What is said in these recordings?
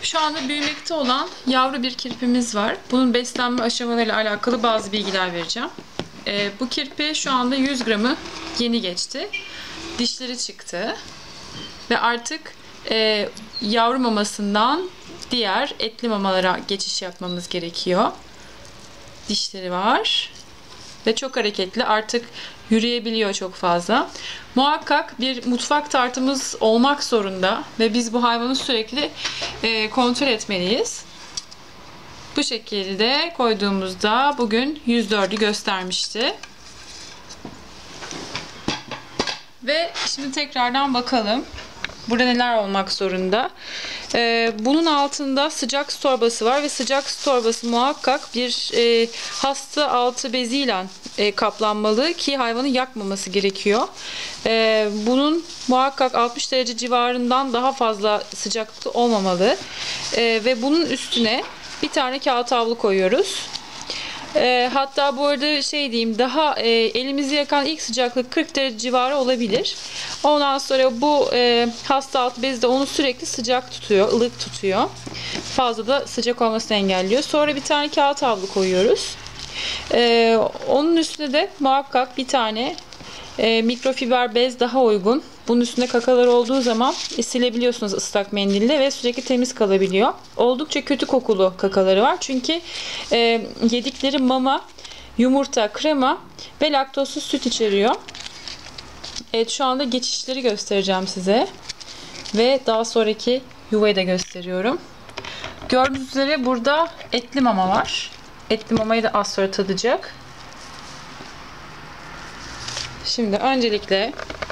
Şu anda büyümekte olan yavru bir kirpimiz var. Bunun beslenme aşamalarıyla alakalı bazı bilgiler vereceğim. Bu kirpi şu anda 100 gramı yeni geçti. Dişleri çıktı. Ve artık yavru mamasından diğer etli mamalara geçiş yapmamız gerekiyor. Dişleri var. Ve çok hareketli. Artık yürüyebiliyor çok fazla. Muhakkak bir mutfak tartımız olmak zorunda. Ve biz bu hayvanı sürekli kontrol etmeliyiz. Bu şekilde koyduğumuzda bugün 104'ü göstermişti. Ve şimdi tekrardan bakalım. Burada neler olmak zorunda? Bunun altında sıcak su torbası var ve sıcak su torbası muhakkak bir hasta altı beziyle kaplanmalı ki hayvanı yakmaması gerekiyor. Bunun muhakkak 60 derece civarından daha fazla sıcaklıkta olmamalı. Ve bunun üstüne bir tane kağıt havlu koyuyoruz. Hatta bu arada şey diyeyim, daha elimizi yakan ilk sıcaklık 40 derece civarı olabilir. Ondan sonra bu hasta altı bezi de onu sürekli sıcak tutuyor, ılık tutuyor. Fazla da sıcak olmasını engelliyor. Sonra bir tane kağıt havlu koyuyoruz. Onun üstüne de muhakkak bir tane mikrofiber bez daha uygun. Bunun üstünde kakalar olduğu zaman silebiliyorsunuz ıslak mendille ve sürekli temiz kalabiliyor. Oldukça kötü kokulu kakaları var. Çünkü yedikleri mama, yumurta, krema ve laktozsuz süt içeriyor. Evet, şu anda geçişleri göstereceğim size. Ve daha sonraki yuvayı da gösteriyorum. Gördüğünüz üzere burada etli mama var. Etli mamayı da az sonra tadacak. Şimdi öncelikle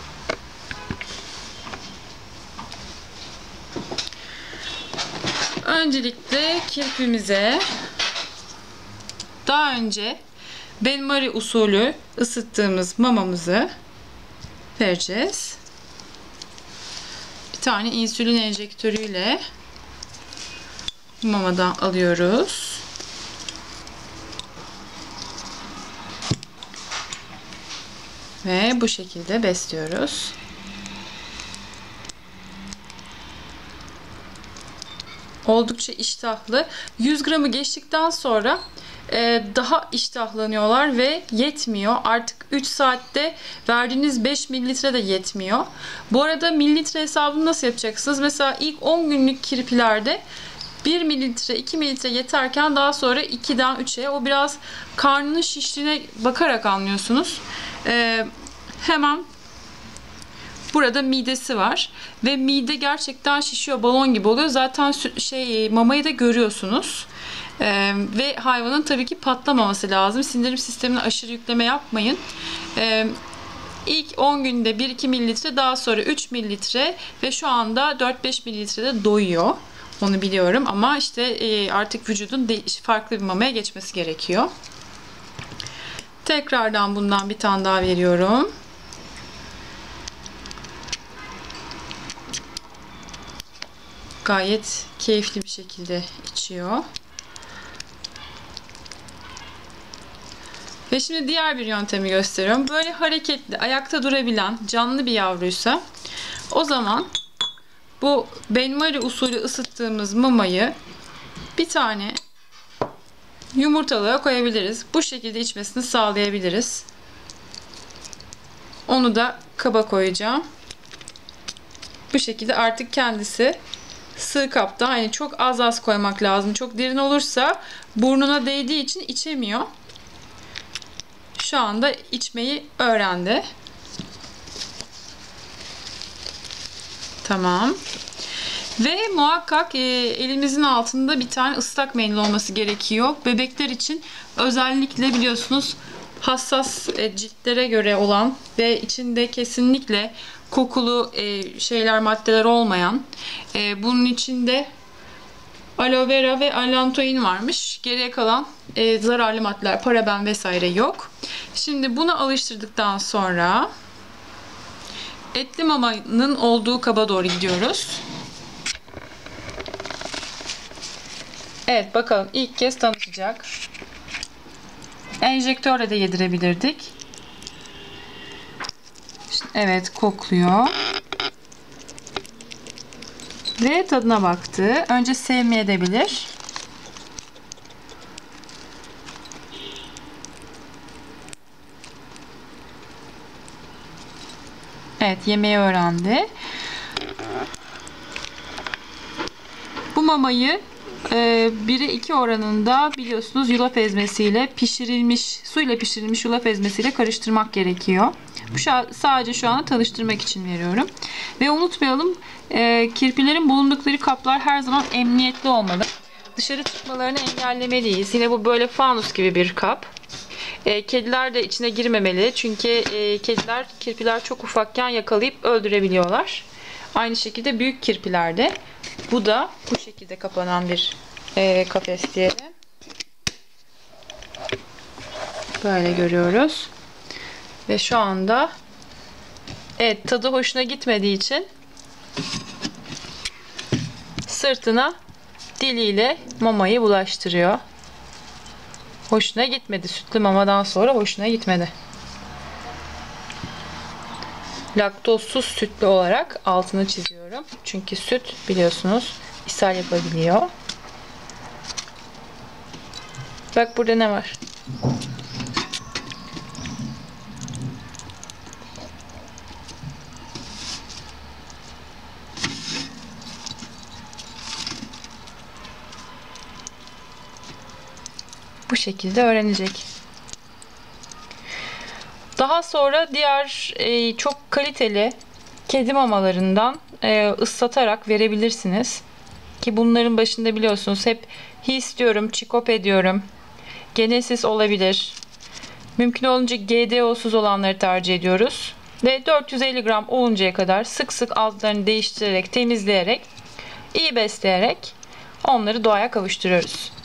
kirpimize daha önce benmari usulü ısıttığımız mamamızı vereceğiz. Bir tane insülin enjektörüyle mamadan alıyoruz. Ve bu şekilde besliyoruz. Oldukça iştahlı. 100 gramı geçtikten sonra daha iştahlanıyorlar ve yetmiyor. Artık 3 saatte verdiğiniz 5 mililitre de yetmiyor. Bu arada mililitre hesabını nasıl yapacaksınız? Mesela ilk 10 günlük kirpilerde 1 mililitre, 2 mililitre yeterken daha sonra 2'den 3'e, o biraz karnının şiştiğine bakarak anlıyorsunuz. Hemen burada midesi var ve mide gerçekten şişiyor, balon gibi oluyor. Zaten mamayı da görüyorsunuz. Ve hayvanın tabii ki patlamaması lazım. Sindirim sistemine aşırı yükleme yapmayın. İlk 10 günde 1-2 mililitre, daha sonra 3 mililitre ve şu anda 4-5 mililitrede doyuyor. Onu biliyorum ama işte artık vücudun farklı bir mamaya geçmesi gerekiyor. Tekrardan bundan bir tane daha veriyorum. Gayet keyifli bir şekilde içiyor. Ve şimdi diğer bir yöntemi gösteriyorum. Böyle hareketli, ayakta durabilen canlı bir yavruysa o zaman bu benmari usulü ısıttığımız mamayı bir tane yumurtalığa koyabiliriz. Bu şekilde içmesini sağlayabiliriz. Onu da kaba koyacağım. Bu şekilde artık kendisi sığ kapta. Hani çok az koymak lazım. Çok derin olursa burnuna değdiği için içemiyor. Şu anda içmeyi öğrendi. Tamam. Ve muhakkak elimizin altında bir tane ıslak mendil olması gerekiyor. Bebekler için özellikle biliyorsunuz hassas ciltlere göre olan ve içinde kesinlikle kokulu maddeler olmayan, bunun içinde aloe vera ve allantoin varmış. Geriye kalan zararlı maddeler, paraben vesaire yok. Şimdi bunu alıştırdıktan sonra etli mamanın olduğu kaba doğru gidiyoruz. Evet, bakalım ilk kez tanıtacak. Enjektörle de yedirebilirdik. Evet, kokluyor. Ve tadına baktı. Önce sevmeyebilir. Evet, yemeği öğrendi. Bu mamayı 1'e 2 oranında biliyorsunuz yulaf ezmesiyle suyla pişirilmiş yulaf ezmesiyle karıştırmak gerekiyor. Sadece şu anda tanıştırmak için veriyorum. Ve unutmayalım, kirpilerin bulundukları kaplar her zaman emniyetli olmalı. Dışarı çıkmalarını engellemeliyiz. Yine bu böyle fanus gibi bir kap. Kediler de içine girmemeli. Çünkü kirpiler çok ufakken yakalayıp öldürebiliyorlar. Aynı şekilde büyük kirpiler de. Bu da bu şekilde kapanan bir kafes diyelim. Böyle görüyoruz. Ve şu anda evet, tadı hoşuna gitmediği için sırtına diliyle mamayı bulaştırıyor. Hoşuna gitmedi. Sütlü mamadan sonra hoşuna gitmedi. Laktozsuz sütlü olarak altını çiziyorum. Çünkü süt biliyorsunuz ishal yapabiliyor. Bak burada ne var? Bu şekilde öğrenecek. Daha sonra diğer çok kaliteli kedi mamalarından ıslatarak verebilirsiniz. Ki bunların başında biliyorsunuz hep his diyorum, çikop diyorum. Genesis olabilir. Mümkün olunca GDO'suz olanları tercih ediyoruz. Ve 450 gram oluncaya kadar sık sık altlarını değiştirerek, temizleyerek, iyi besleyerek onları doğaya kavuşturuyoruz.